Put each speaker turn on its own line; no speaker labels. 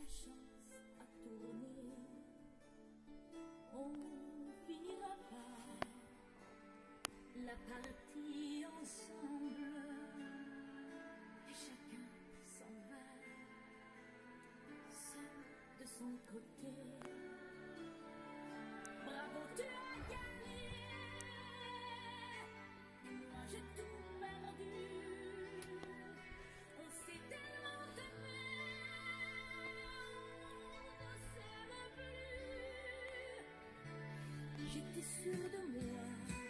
chance a tourné, on finira par la partie ensemble, et chacun s'en va, seul de son côté. Bravo, tu as gagné, et moi j'ai tout perdu. On s'est tellement aimé, on ne s'aime plus. J'étais sûre de moi.